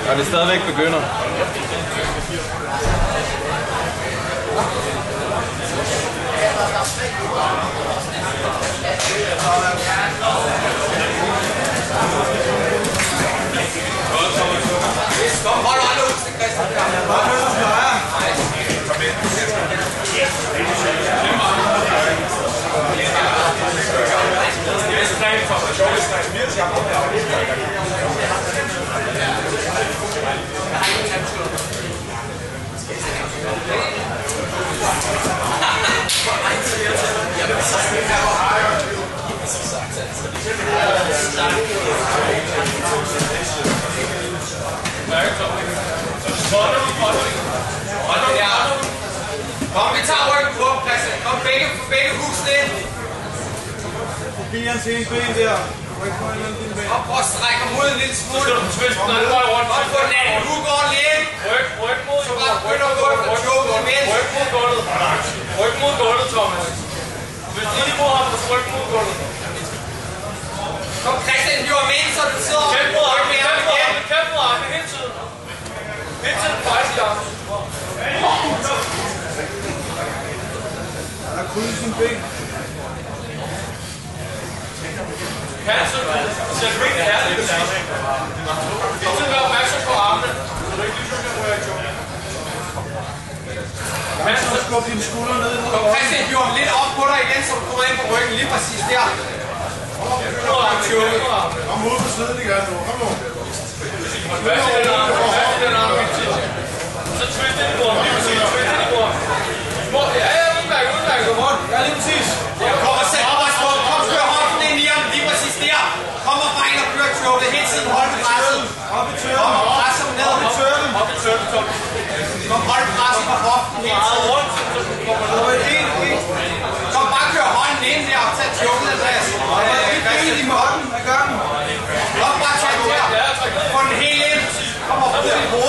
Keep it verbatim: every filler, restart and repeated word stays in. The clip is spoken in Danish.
Og det stadigvæk begynder. Kom, hold øjne ud til Christian. Hold øjne ud til højre. Kom ind. Det er så rent for mig. Sjovt, hvis man virkelig har Kom, vi tager ryggen på, Christian. Kom, begge, begge husene ind. Giv hans ene ben der. Og prøv at strække ham ud en lille smule. Så skal du twiste den anden vej rundt. Og få den anden hug ordentligt ind. Ryg, ryg mod så bare begynder at gå efter choke imens. Ryg mod gulvet. Ryg mod gulvet, Thomas. Hvis de lige mod ham, så ryg mod gulvet. Kom, Christian, hiver ham ind, så du sidder og kæmp mod ryg med ham igen. Kæmp mod arme hele tiden. Hele tiden fejl i arme. Han har krydset sin ben. Hansen, ser rigtig ærligt ud. Du skal være opmærksom på armene, så du ikke lige pludselig rører i choke. Hansen har skubbet dine skuldre ned. Kom, Christian, hiver ham lidt op på dig igen, så du kommer ind på ryggen lige præcis der. Kom ud på siden igen nu. Kom nu. Fast i den arm. Fast i den arm. Så twist ind i bordet. Twist ind i bordet. Ja, ja, udmærket, udmærket. Ja, lige præcis. Kom og sæt arbejdsmål. Kom, kør hånden ind i ham. Lige præcis der. Kom og bare ind og kør choke. Hele tiden hold presset. Op i tørren. Kom og pres ham ned. Op i tørren. Op i tørren, Thomas. Kom, hold presset på hoften hele tiden. Rundt, så du kommer ned. Kom, bare kør hånden ind der og tag choken, Andreas. Helt i måtten af gangen. Kom, bare tag den der. Få den helt ind. Kom og brug din hoved.